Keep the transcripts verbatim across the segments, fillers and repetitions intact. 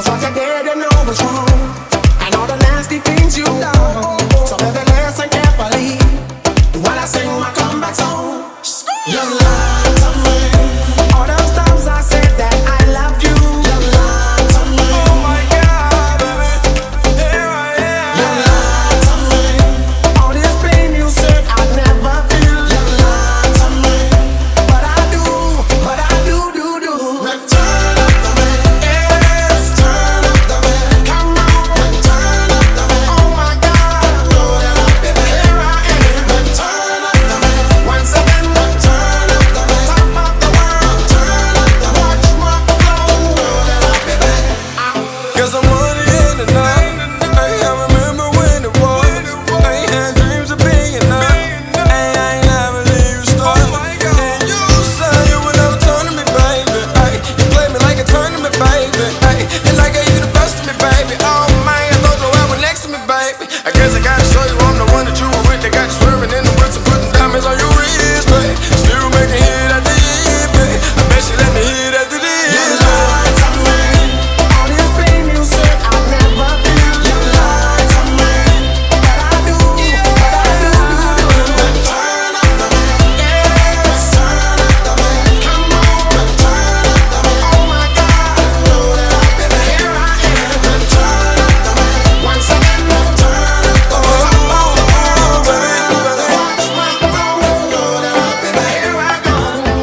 'Cause what you did, you know was wrong, and all the nasty things you done. So baby, listen carefully while I sing my comeback song. You lied to me. All those times I said that I loved you. You lied to me. Oh my God, baby, here I am. You lied to me. All this pain you said I'd never feel. You lied to me. But I do, but I do, do, do. Return up the man. Yes, turn up the man. Come on, return up the man. Oh my God, know that I, baby, here I am. Return up the man. Once again, return up the man. Top of the world, turn up the man. Watch my flow, know that I, baby, I Cause I'm money in the night. Ay, I remember when it was. I had dreams of being up. Ay, I ain't never leave you start. And you said you would never turn to me, baby. Ay, you played me like a tournament, baby. Ay, and I gave you the best of me, baby. Oh man, I thought you were next to me, baby. I guess I gotta show you I'm the one that you were with. That got you swerving in the woods and putting diamonds on your wrist, baby. Still making hit after hit, baby. I bet you let me hit after this, baby. lied to me. All this pain you said I'd never feel. You lied to me. But I do, but I do, do, do. Return up the man. Yes, turn up the man. Come on, return up the man. Oh my God, know that I, baby, here I am. Return up the man. Once again, return up the man. Top of the world, turn up the man. Watch my flow, know that I, baby, here I go.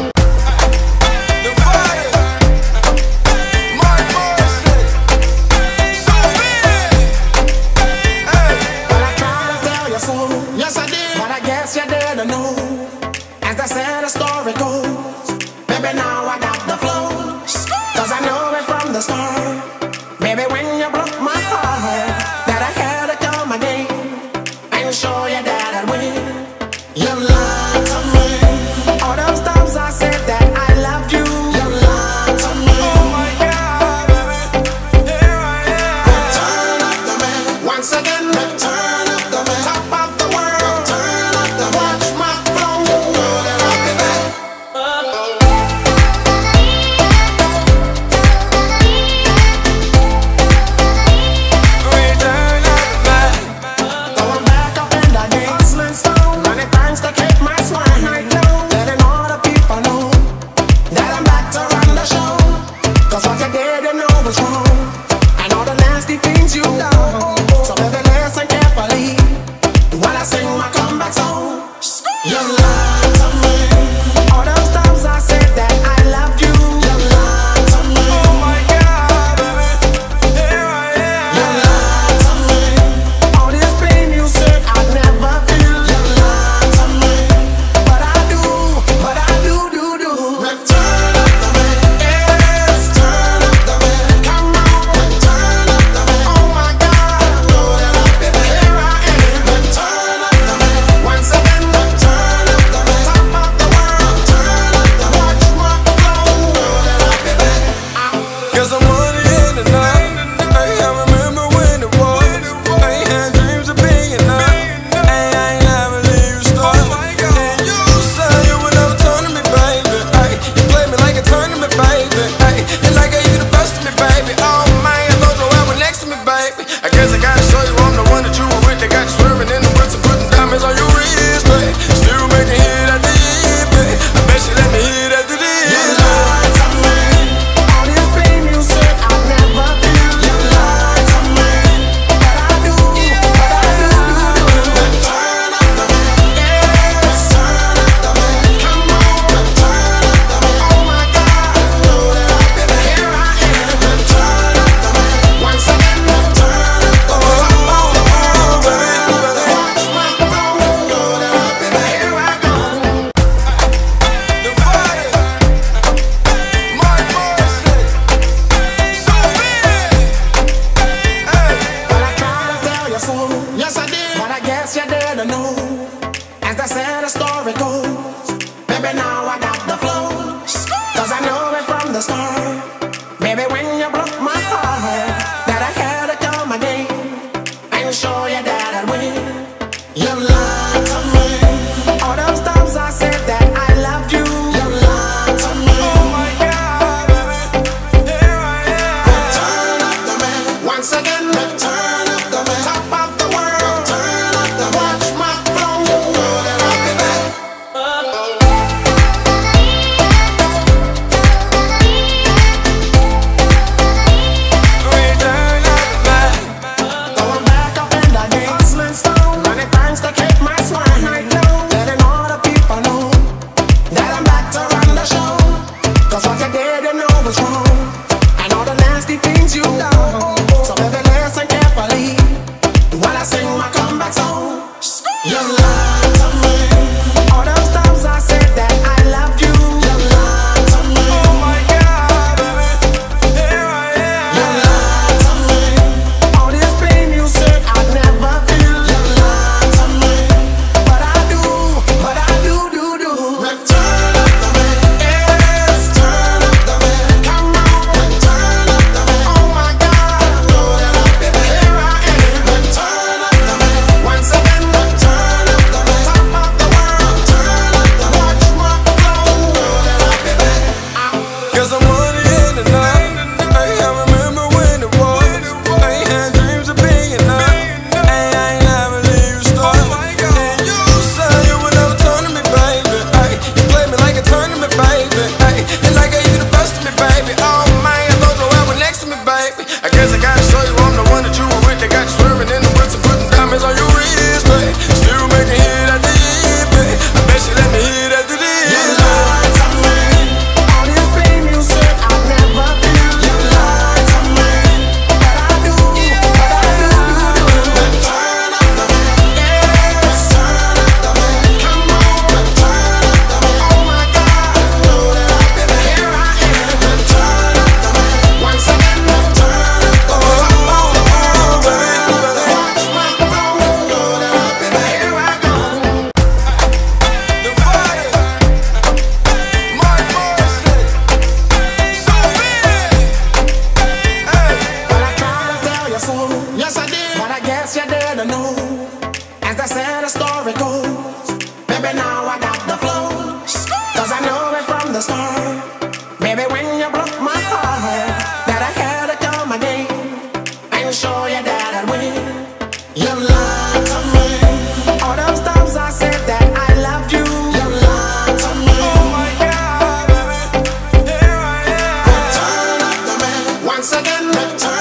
The fire, Mark Morrison, so big. Hey. Well, I tried to tell you so. Yes, I did. But I guess you didn't know. As they said, the story goes. Baby, now I got the flow. 'Cause I know it from the start. Baby, when you broke my heart, that I had to come again and show you that I'd win. You lied to me. All those times I said that I loved you. You lied to me. Oh my God, baby, here I am. Return up the man. Once again, return up the man. Top of the world, turn up the man. Watch my flow, know that I'll be back. Return of the man. Going back up in the game, hustling stone. Running thanks to keep my swine right low. Letting all the people know that I'm back to run the show. 'Cause what you did, you know was wrong, and all the nasty things you done. So baby, listen carefully while I sing my comeback song. You lied to me. All those times I said that I loved you. You lied to me. Oh my God, baby, here I You am. lied to me. All this pain you said I'd never feel. You lied to me. But I do, but I do, do, do. Return up the man. Yes, turn up the man. Come on, return up the man. Oh my God, know that I, baby, here I am. Return up the man. Once again, return up the man. once again. Return